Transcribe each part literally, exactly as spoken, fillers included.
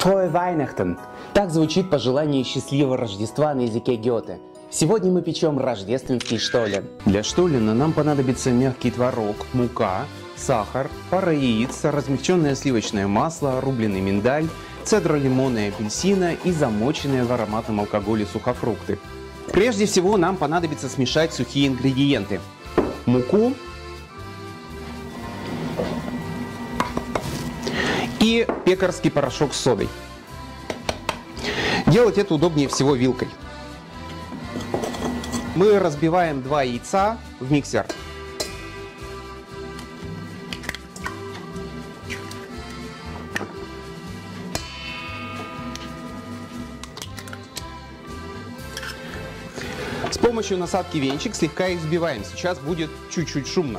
Frohe Weihnachten! Так звучит пожелание счастливого Рождества на языке Гёте. Сегодня мы печем рождественский штолен. Для штолена нам понадобится мягкий творог, мука, сахар, пара яиц, размягченное сливочное масло, рубленый миндаль, цедра лимона и апельсина и замоченные в ароматном алкоголе сухофрукты. Прежде всего нам понадобится смешать сухие ингредиенты. Муку и пекарский порошок с содой. Делать это удобнее всего вилкой. Мы разбиваем два яйца в миксер. С помощью насадки венчик слегка их взбиваем. Сейчас будет чуть-чуть шумно.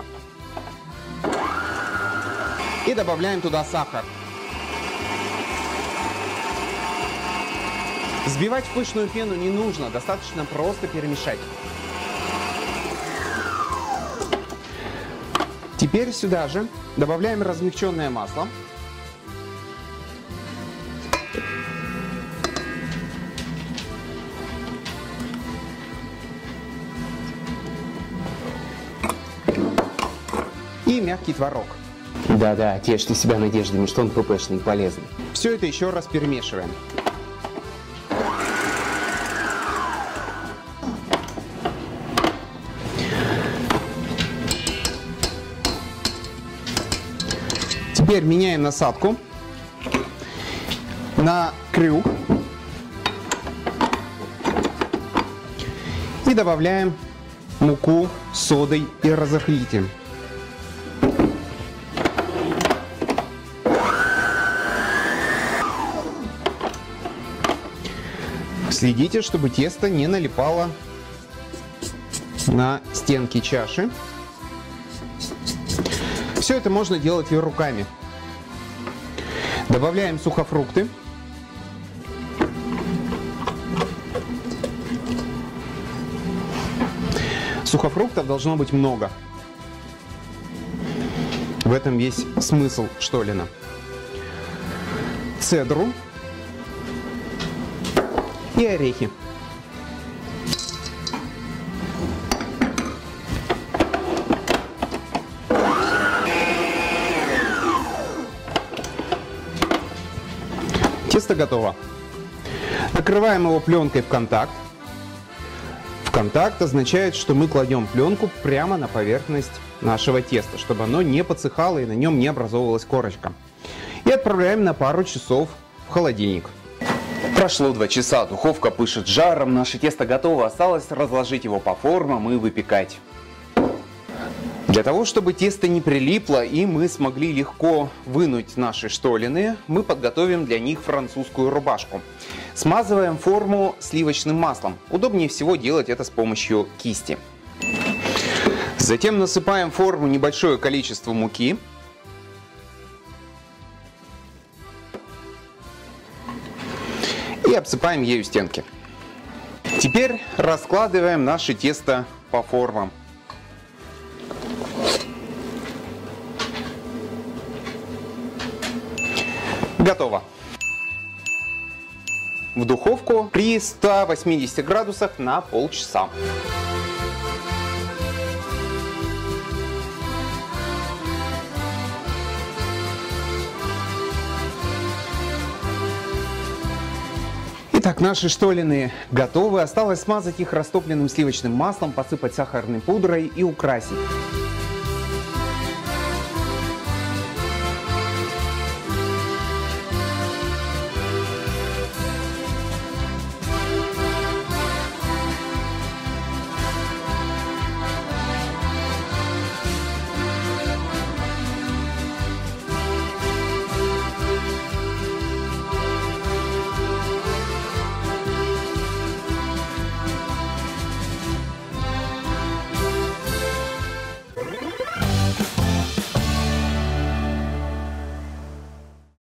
И добавляем туда сахар. Взбивать в пышную пену не нужно, достаточно просто перемешать. Теперь сюда же добавляем размягченное масло. И мягкий творог. Да-да, тешьте себя надеждами, что он ппшный и полезный. Все это еще раз перемешиваем. Теперь меняем насадку на крюк и добавляем муку с содой и разрыхлителем. Следите, чтобы тесто не налипало на стенки чаши. Все это можно делать и руками. Добавляем сухофрукты. Сухофруктов должно быть много. В этом весь смысл штолена. Цедру и орехи. Тесто готово. Накрываем его пленкой в контакт. В контакт означает, что мы кладем пленку прямо на поверхность нашего теста, чтобы оно не подсыхало и на нем не образовывалась корочка. И отправляем на пару часов в холодильник. Прошло два часа, духовка пышет жаром, наше тесто готово, осталось разложить его по формам и выпекать. Для того, чтобы тесто не прилипло и мы смогли легко вынуть наши штолены, мы подготовим для них французскую рубашку. Смазываем форму сливочным маслом. Удобнее всего делать это с помощью кисти. Затем насыпаем в форму небольшое количество муки. И обсыпаем ею стенки. Теперь раскладываем наше тесто по формам. Готово. В духовку при ста восьмидесяти градусах на полчаса. Итак, наши штолены готовы. Осталось смазать их растопленным сливочным маслом, посыпать сахарной пудрой и украсить.